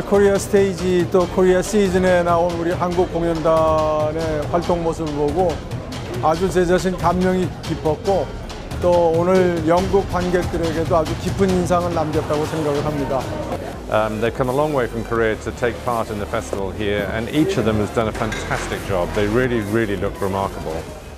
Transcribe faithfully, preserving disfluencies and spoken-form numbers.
코리아 스테이지 또 코리아 시즌에 나온 우리 한국 공연단의 활동 모습을 보고 아주 제 자신 감명이 깊었고 또 오늘 영국 관객들에게도 아주 깊은 인상을 남겼다고 생각을 합니다. Um, they've come a long way from Korea to take part in the festival here, and each of them has done a fantastic job. They really, really look remarkable.